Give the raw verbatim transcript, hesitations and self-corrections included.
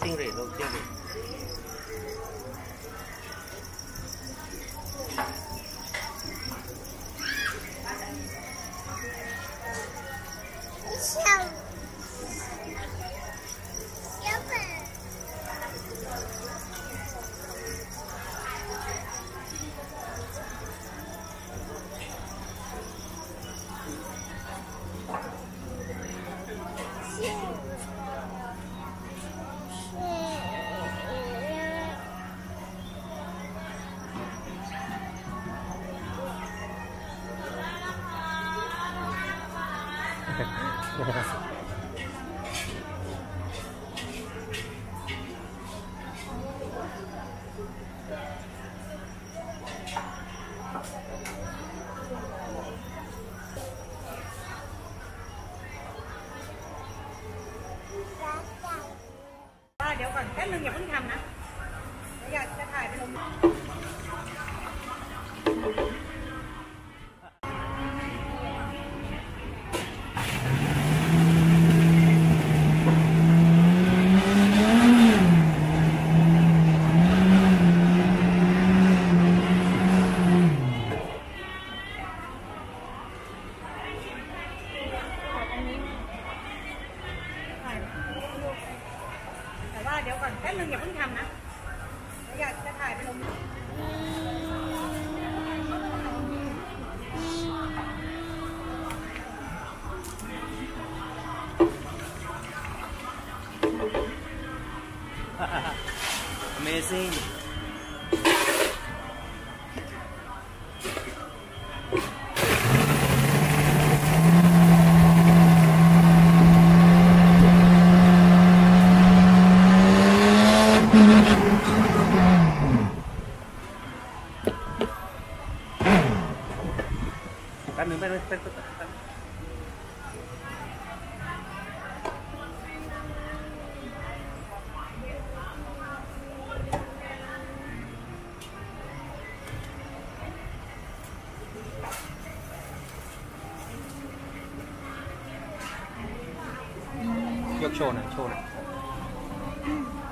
จิ้งหรีดลูกจิ้งหรีดเดี๋ยวก่อนแป๊บนึงอย่าเพิ่งทำนะอยากจะถ่ายไปลงเดี๋ยวก่อนแป๊บนึงอย่าเพิ่งทำนะอยากจะถ่ายไปลง Amazing แป๊บนึงแป๊บนึงแป๊บนึงยกโชว์หน่อยโชว์หน่อย